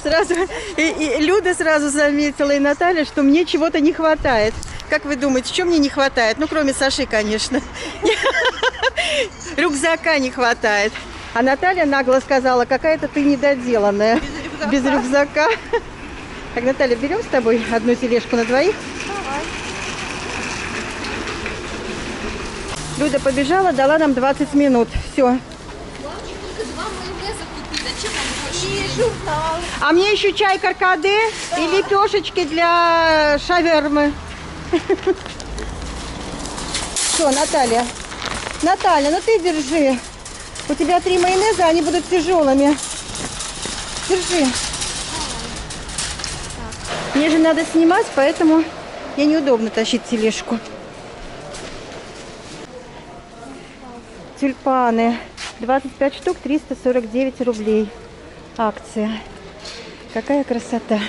Сразу, и Люда сразу заметила, и Наталья, что мне чего-то не хватает. Как вы думаете, что мне не хватает? Ну, кроме Саши, конечно. Рюкзака не хватает. А Наталья нагло сказала, какая-то ты недоделанная. Без рюкзака. Так, Наталья, берем с тобой одну тележку на двоих? Давай. Люда побежала, дала нам 20 минут. Все. И журнал. А мне еще чай каркаде и лепешечки для шавермы. Все, Наталья. Наталья, ну ты держи. У тебя 3 майонеза, они будут тяжелыми. Держи. Мне же надо снимать, поэтому мне неудобно тащить тележку. Тюльпаны. 25 штук, 349 рублей. Акция. Какая красота.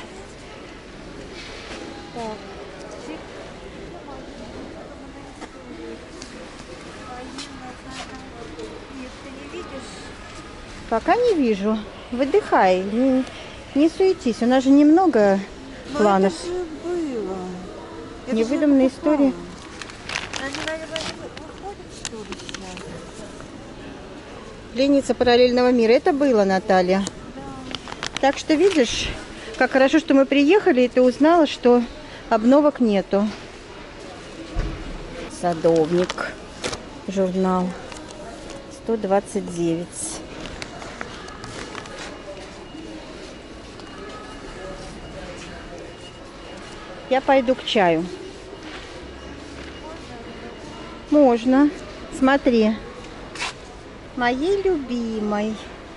Пока не вижу. Выдыхай, не суетись. У нас же немного планов. Это же было. Невыдуманные истории. Они, наверное, выходят, что ли, сейчас? Пленница параллельного мира. Это было, Наталья. Да. Так что видишь, как хорошо, что мы приехали, и ты узнала, что обновок нету. Садовник. Журнал. 129. Я пойду к чаю. Можно. Смотри. Моей любимой.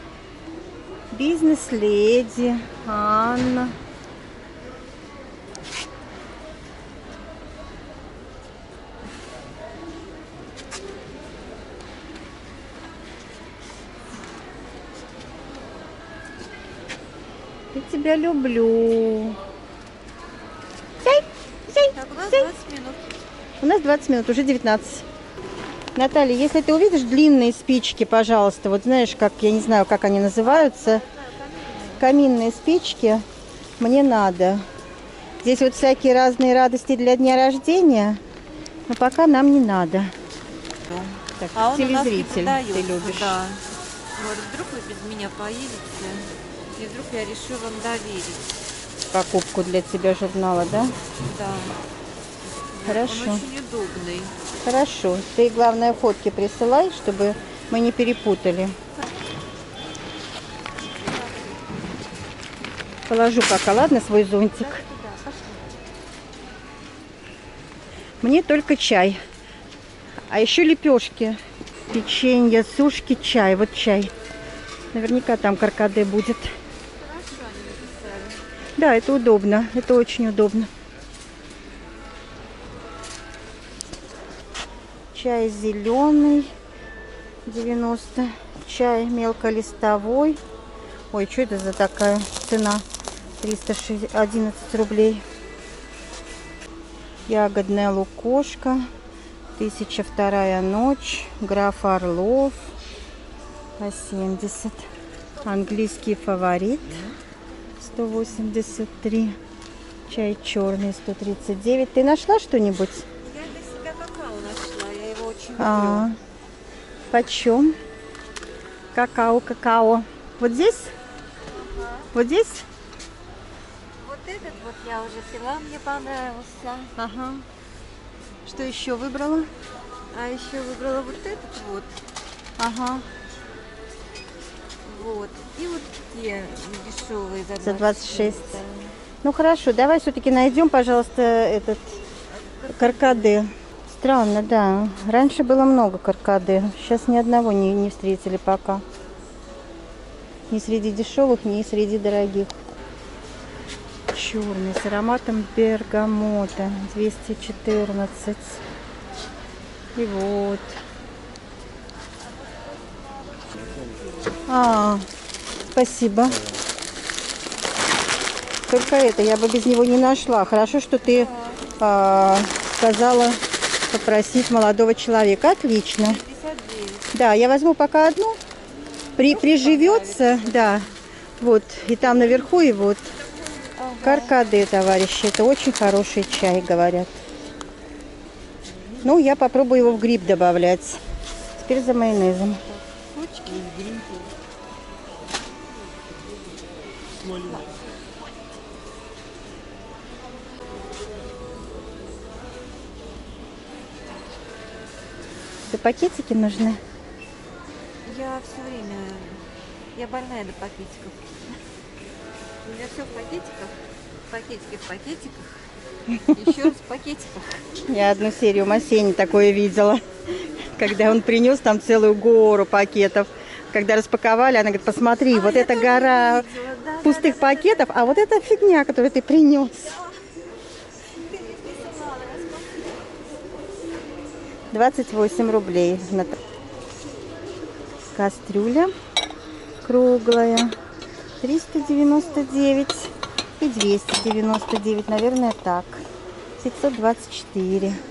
Бизнес-леди Анна. Я тебя люблю. Так, у нас 20 минут. У нас 20 минут, уже 19. Наталья, если ты увидишь длинные спички, пожалуйста, вот знаешь, как, я не знаю, как они называются, каминные спички, мне надо. Здесь вот всякие разные радости для дня рождения, но пока нам не надо. Так, А он телезритель у нас не ты любишь. Да. Вот вдруг вы без меня поедете, и вдруг я решу вам доверить. Покупку для тебя журнала, да? Да. Хорошо. Он очень удобный. Хорошо. Ты, главное, фотки присылай, чтобы мы не перепутали. Положу пока, ладно, свой зонтик. Мне только чай. А еще лепешки. Печенье, сушки, чай. Вот чай. Наверняка там каркаде будет. Хорошо они написали. Да, это удобно. Это очень удобно. Чай зеленый 90. Чай мелколистовой. Ой, что это за такая цена? 311 рублей. Ягодная лукошка. 1002 ночь. Граф Орлов. По 70. Английский фаворит. 183. Чай черный 139. Ты нашла что-нибудь? Я для себя какао нашла, я его очень люблю. Почем? Какао. Вот здесь? Ага. Вот здесь? Вот этот вот я уже пила, мне понравился. Ага. Что еще выбрала? А еще выбрала вот этот вот. Ага. Вот. И вот те дешевые за За 26. Да. Ну хорошо, давай все-таки найдем, пожалуйста, этот каркаде. Странно, да. Раньше было много каркаде. Сейчас ни одного не встретили пока. Ни среди дешевых, ни среди дорогих. Черный с ароматом бергамота. 214. И вот. Спасибо. Только это, я бы без него не нашла. Хорошо, что ты сказала попросить молодого человека. Отлично. 59. Да, я возьму пока одну. Приживется, да. Вот, и там наверху, и вот. Каркаде, товарищи. Это очень хороший чай, говорят. Ну, я попробую его в гриб добавлять. Теперь за майонезом. Да пакетики нужны. Я все время... Я больная до пакетиков. У меня все в пакетиках. Пакетики в пакетиках. Еще раз в пакетиках. Я одну серию Масени такое видела. Когда он принес там целую гору пакетов. Когда распаковали, она говорит, посмотри, вот эта гора пустых пакетов, а вот эта фигня, которую ты принес. 28 рублей. Кастрюля круглая. 399 и 299, наверное, так. 524.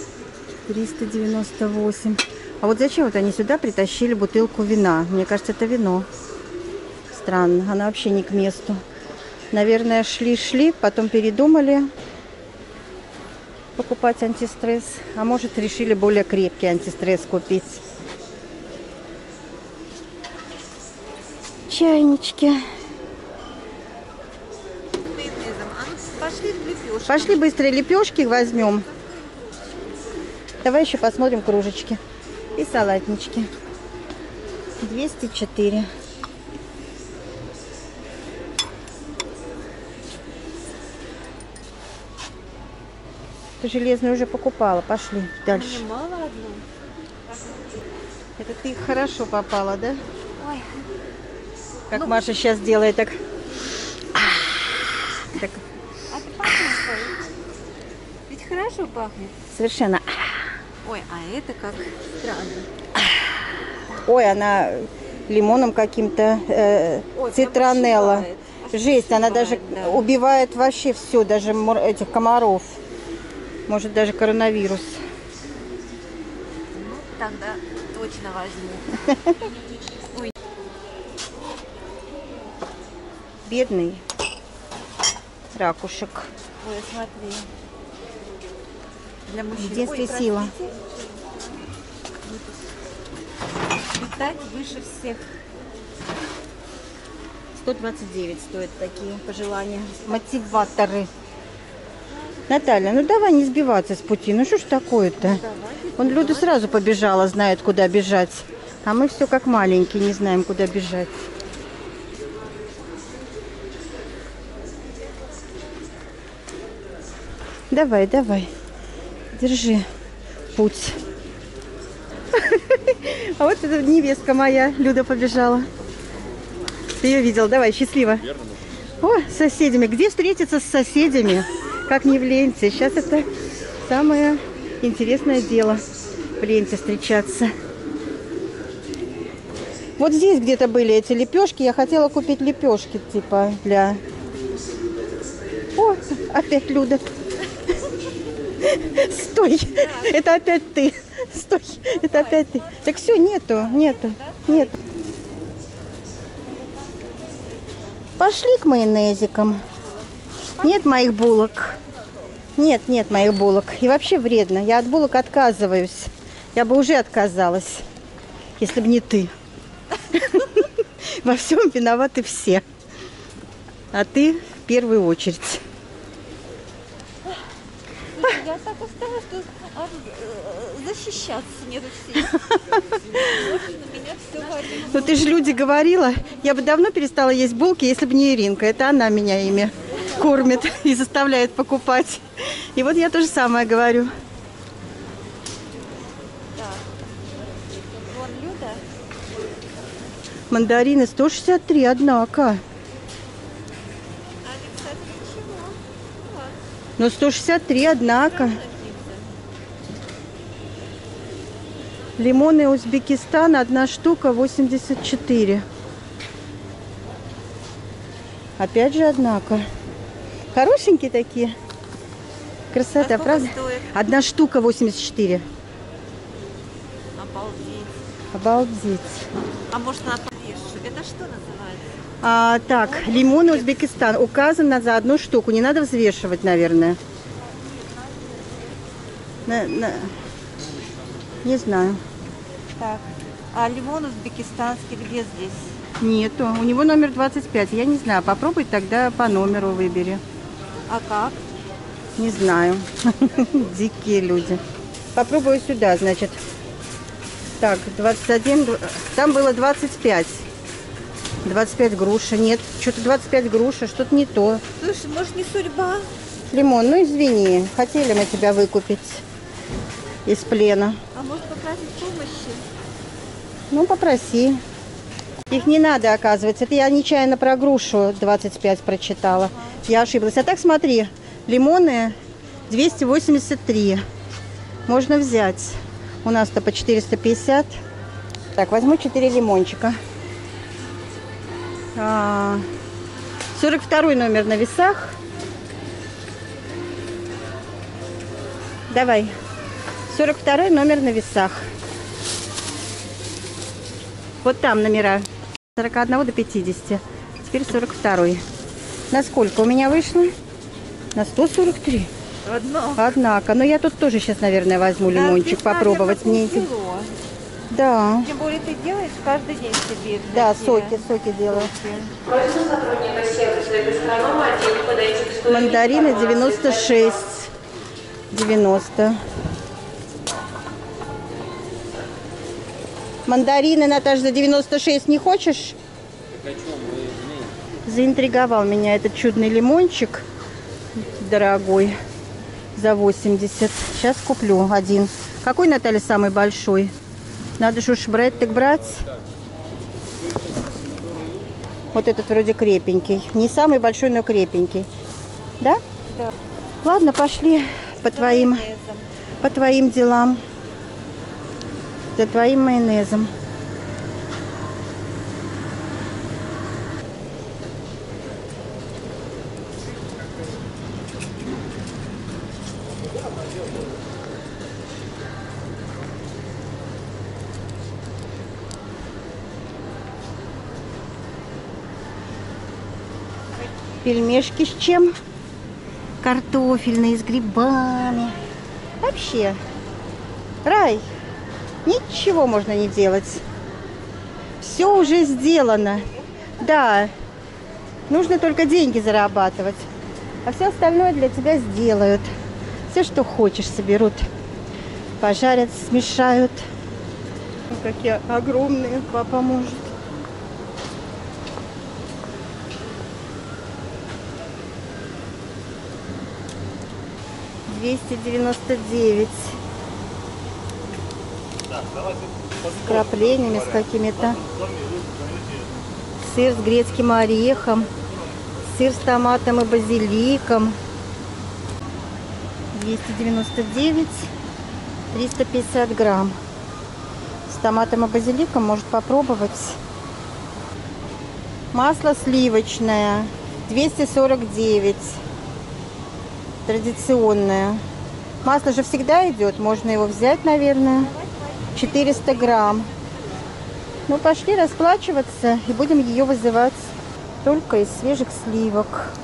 398. А вот зачем вот они сюда притащили бутылку вина? Мне кажется, это вино. Странно, она вообще не к месту. Наверное, шли, потом передумали покупать антистресс. А может, решили более крепкий антистресс купить. Чайнички. Пошли в лепешку. Пошли быстрее лепешки возьмем. Давай еще посмотрим кружечки. И салатнички. 204. Ты железную уже покупала. Пошли дальше. Мне мало одну. Это ты хорошо попала, да? Ой. Как Маша сейчас делает, так. Так. А ты послушай. Ведь хорошо пахнет. Совершенно. Ой, а это как странно. Ой, она лимоном каким-то, цитронелла. Жесть, она даже убивает вообще все, даже этих комаров. Может, даже коронавирус. Ну, тогда точно возьму. Ой. Бедный ракушек. Ой, смотри. Для мужчин. Единственная сила. Летать выше всех. 129 стоят такие пожелания. Мотиваторы. Наталья, ну давай не сбиваться с пути. Ну что ж такое-то? Он Люда сразу побежала, знает, куда бежать. А мы все как маленькие, не знаем, куда бежать. Давай, давай. Держи путь. А вот эта невестка моя, Люда, побежала. Ты ее видел? Давай, счастливо. О, с соседями. Где встретиться с соседями? Как не в ленте. Сейчас это самое интересное дело. В ленте встречаться. Вот здесь где-то были эти лепешки. Я хотела купить лепешки, типа, для... О, опять Люда. Стой. Это опять ты. Стой. Это опять ты. Так все, нету. Нет. Пошли к майонезикам. Нет моих булок. Нет моих булок. И вообще вредно. Я от булок отказываюсь. Я бы уже отказалась, если бы не ты. Во всем виноваты все. А ты в первую очередь. Я так устала, что защищаться нет сил. На меня все валит. Ну ты же люди говорила, я бы давно перестала есть булки, если бы не Иринка. Это она меня ими кормит и заставляет покупать. И вот я то же самое говорю. Так. Вон Люда. Мандарины 163, однако. Они, кстати, ничего. Вот. Но 163, однако. Лимоны Узбекистан, одна штука 84. Опять же, однако. Хорошенькие такие. Красота, правда? Стоит? Одна штука 84. Обалдеть. Обалдеть. А может, она повешу? Это что называется? Так, лимоны Узбекистан. Указано за одну штуку. Не надо взвешивать, наверное. Не знаю. Так, а лимон узбекистанский где здесь? Нету. У него номер 25. Я не знаю. Попробуй тогда по номеру выбери. А как? Не знаю. Дикие люди. Попробую сюда, значит. Так, 21. Там было 25. 25 груша. Нет, что-то 25 груша. Что-то не то. Слушай, может, не судьба? Лимон, ну извини. Хотели мы тебя выкупить из плена. А может, попросить помощи? Ну, попроси. Их не надо, оказывается. Это я нечаянно про грушу 25 прочитала. Я ошиблась. А так смотри, лимоны 283. Можно взять. У нас-то по 450. Так, возьму 4 лимончика. 42 номер на весах. Давай. 42 номер на весах. Вот там номера. 41 до 50. Теперь 42. На сколько у меня вышло? На 143. Одно. Однако. Но я тут тоже сейчас, наверное, возьму лимончик здесь, попробовать. наверное, Мне полкило. Да. Тем более ты делаешь каждый день себе. Да, такие соки делаю. Просьба сотрудника сервиса гастронома отдела подойти к столику. Мандарины 96. 90. Мандарины, Наташа, за 96 не хочешь? Заинтриговал меня этот чудный лимончик. Дорогой. За 80. Сейчас куплю один. Какой, Наталья, самый большой? Надо же уж брать, так брать. Вот этот вроде крепенький. Не самый большой, но крепенький. Да? Да. Ладно, пошли по твоим делам. За твоим майонезом. Пельмешки с чем? Картофельные, с грибами. Вообще, рай. Ничего можно не делать. Все уже сделано. Да, нужно только деньги зарабатывать. А все остальное для тебя сделают. Все, что хочешь, соберут. Пожарят, смешают. Какие огромные, папа может. $299. С краплениями, с какими-то. Сыр с грецким орехом. Сыр с томатом и базиликом. 299. 350 грамм. С томатом и базиликом может попробовать. Масло сливочное. 249. Традиционное. Масло же всегда идет. Можно его взять, наверное. 400 грамм. Ну, пошли расплачиваться. И будем ее вызывать только из свежих сливок.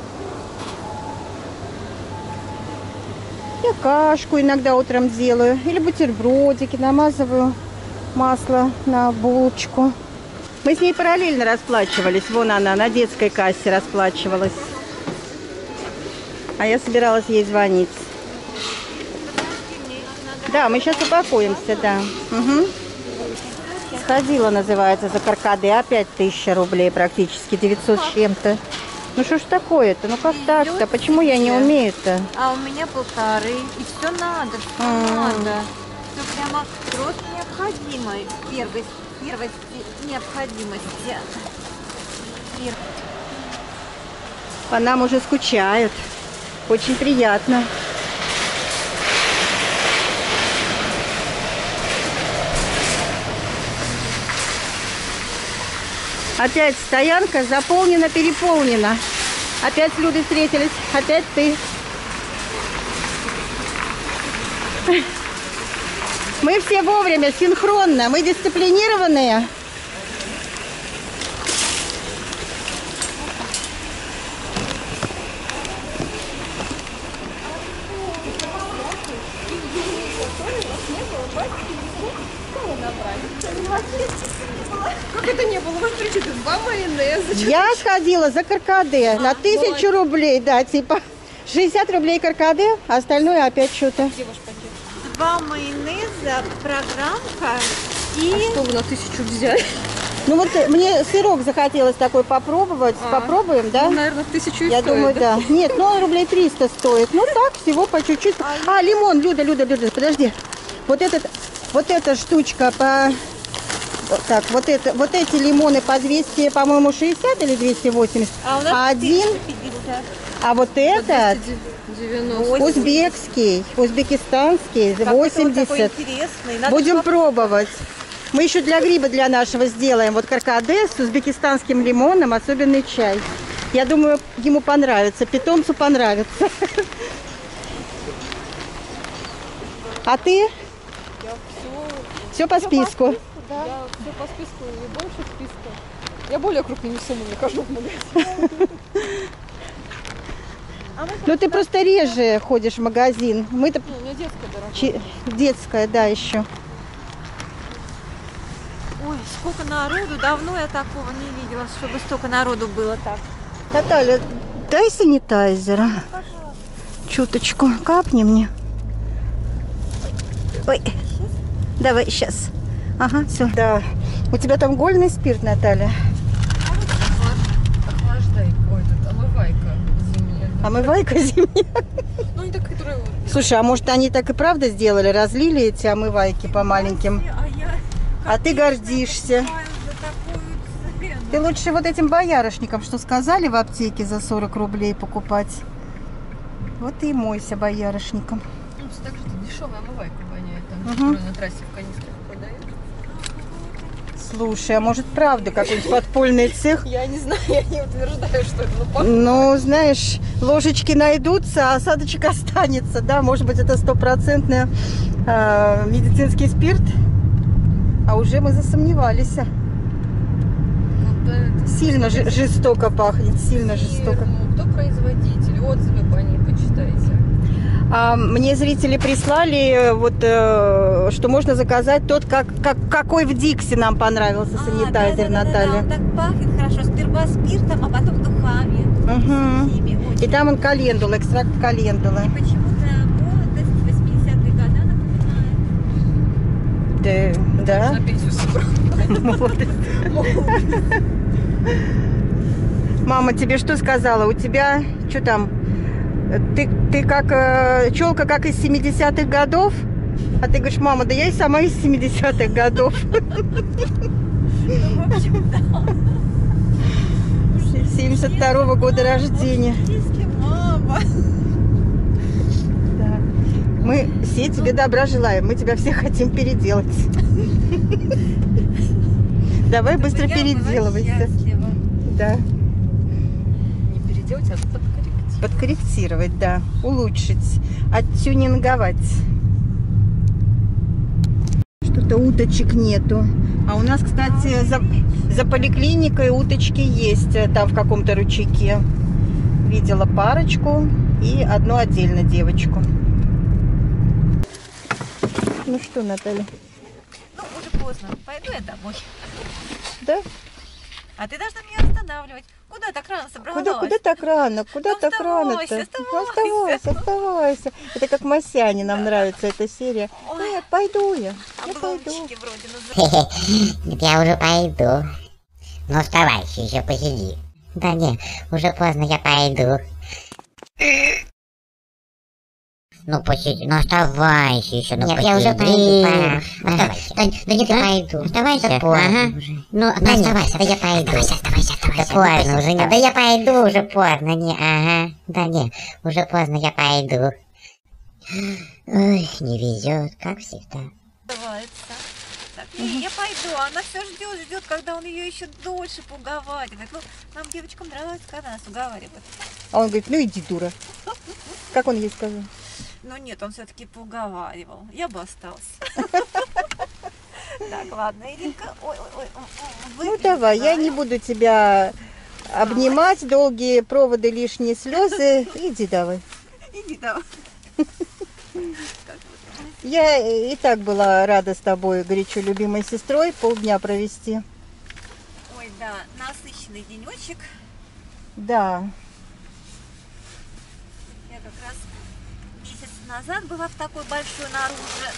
Я кашку иногда утром делаю. Или бутербродики. Намазываю масло на булочку. Мы с ней параллельно расплачивались. Вон она на детской кассе расплачивалась. А я собиралась ей звонить. Да, мы сейчас упакуемся, да. Угу. Сходила, называется, за каркады. Опять 1000 рублей практически, 900 с чем-то. Ну что ж такое-то? Ну как так-то? Почему я не умею-то? А у меня 1,5. И все надо, все надо. Все прямо просто необходимо. Первой необходимости. По нам уже скучают. Очень приятно. Опять стоянка заполнена, переполнена. Опять люди встретились. Опять ты. Мы все вовремя, синхронно. Мы дисциплинированные. как это не было? Вы смотрите, 2 майонеза. Я сходила за каркаде на 1000 рублей, да, типа 60 рублей каркаде, а остальное опять что-то. 2 майонеза, программка и... Что вы на 1000 взяли? Ну вот мне сырок захотелось такой попробовать. Попробуем, да? Ну, наверное, 1000 и Я стоит, думаю, да. Нет, ну рублей 300 стоит. Ну так, всего по чуть-чуть. А, лимон, Люда, подожди. Вот эта штучка по... Так, вот эти лимоны по 200, по-моему, 60 или 280. А у нас один, 50. а вот этот 90. узбекский, узбекистанский, Какой-то вот 80. такой интересный. Надо Будем попробовать. пробовать. Мы еще для гриба для нашего сделаем. Вот каркаде с узбекистанским лимоном, особенный чай. Я думаю, ему понравится, питомцу понравится. А ты? Все по списку. Я все по списку и больше списка. Я более крупными суммами хожу в магазин. Ну ты просто реже ходишь в магазин. Мы-то У меня детская дорогая. детская, да, еще. Ой, сколько народу. Давно я такого не видела, чтобы столько народу было так. Наталья, дай санитайзера. Чуточку капни мне. Ой, давай сейчас. Ага, все. Да. У тебя там гольный спирт, Наталья? Охлаждайка. Ой, тут омывайка зимняя. Омывайка зимняя. Ну, они так, которые... Слушай, а может они так и правда сделали? Разлили эти омывайки по маленьким? А ты гордишься. Ты лучше вот этим боярышникам, что сказали в аптеке за 40 рублей покупать. Вот и мойся боярышником. Ну, так же дешевая омывайка воняет. Там, Мгм. которую на трассе в канистрах продают. Слушай, а может правда какой-нибудь подпольный цех? Я не знаю, я не утверждаю, что это. Ну, Ну, знаешь, ложечки найдутся, а осадочек останется, да? Может быть, это стопроцентный медицинский спирт? А уже мы засомневались. Сильно жестоко пахнет, сильно жестоко. Кто производитель? Отзывы по ней почитайте. Мне зрители прислали, вот, что можно заказать тот, какой в Дикси нам понравился санитайзер, Наталья. Он так пахнет хорошо. Сперва спиртом, а потом духами. Мгм. Сухими очень. И там он календула, экстракт календулы. И почему-то молодость 80-х года напоминает. Да. На пенсию собрал. Мама тебе что сказала? У тебя, что там, ты как челка, как из 70-х годов? А ты говоришь, мама, да я и сама из 70-х годов. 72-го года рождения. Если мама. Да. Мы все тебе добра желаем, мы тебя всех хотим переделать. Давай быстро Я была переделывайся. счастлива. Да. Не переделать, а подкорректировать. Подкорректировать, да. Улучшить. Оттюнинговать. Что-то уточек нету. А у нас, кстати, за поликлиникой уточки есть. Там в каком-то ручейке. Видела парочку и одну отдельно девочку. Ну что, Наталья? Ну, уже поздно. Пойду я домой. Да? А ты должна меня останавливать. Куда так рано собралась? Куда так рано? Куда Ну, так рано-то? оставайся, Ну, оставайся. Это как Масяне, нам нравится эта серия. Ой. Нет, пойду я. Я пойду. Обломчики вроде называют. Нет, я уже пойду. Ну, оставайся, еще посиди. Да не, уже поздно, я пойду. Ну, посиди, ну оставайся еще, ну Нет, посиди. я уже пойду, пора. Оставайся. Да нет, я пойду. Оставайся, Да поздно уже. Ну, Да оставайся, да я пойду. Оставайся. Да поздно уже, нет. Да я пойду, уже поздно, не, ага. Да не, уже поздно, я пойду. Ой, не везет, как всегда. Называется. Так, не, я пойду. Она все ждет, когда он ее еще дольше поуговаривает. Ну, нам девочкам нравится, когда нас уговаривают. А он говорит, ну иди, дура. Как он ей сказал? Но нет, он все-таки поуговаривал. Я бы остался. Так, ладно, Иринка. Ой, Ну давай, я не буду тебя обнимать, долгие проводы, лишние слезы. Иди давай. Иди давай. Я и так была рада с тобой, горячо любимой сестрой, полдня провести. такой, да, насыщенный денечек. Да. Я как раз месяц назад была в такой большой наружу.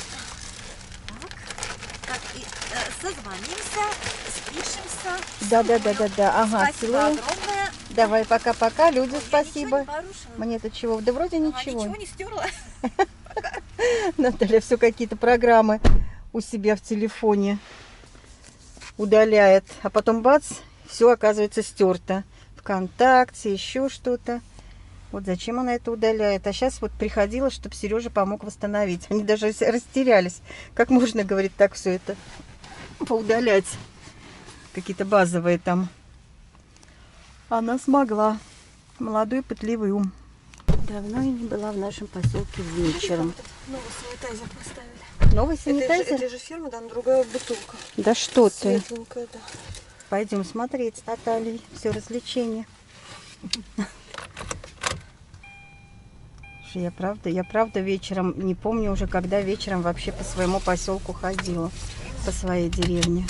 Так и созвонимся, спишемся. Да. Ага, Спасибо целую. огромное. Давай, пока-пока. Люди, Я спасибо. ничего не порушила. Мне-то чего? Да вроде ничего. Ничего не стерла. Наталья все какие-то программы у себя в телефоне удаляет. А потом бац, все оказывается стерто. ВКонтакте, еще что-то. Вот зачем она это удаляет. А сейчас вот приходила, чтобы Сережа помог восстановить. Они даже растерялись. Как можно, говорит, так все это поудалять? Какие-то базовые там. Она смогла. Молодой пытливый ум. Давно я не была в нашем поселке вечером. Новый санитайзер поставили. Новый санитайзер? Это же фирма, да, но другая бутылка. Да что ты? Светленькая, да. Пойдем смотреть с Натальей. Все развлечения. Я правда вечером не помню уже, когда вечером вообще по своему поселку ходила, по своей деревне.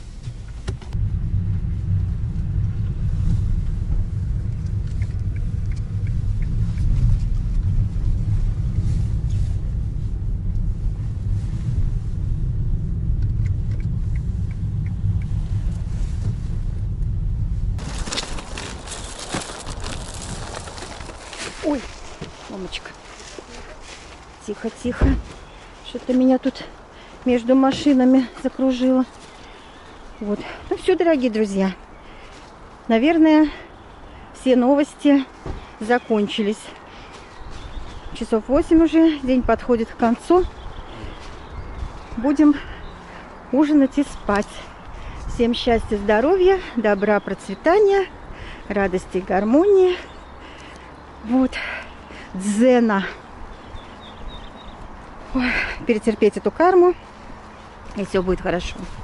Ой, мамочка. Тихо, тихо. Что-то меня тут между машинами закружило. Вот. Ну все, дорогие друзья. Наверное, все новости закончились. Часов 8 уже. День подходит к концу. Будем ужинать и спать. Всем счастья, здоровья, добра, процветания, радости и гармонии. Вот, дзена. Ой, перетерпеть эту карму, и все будет хорошо.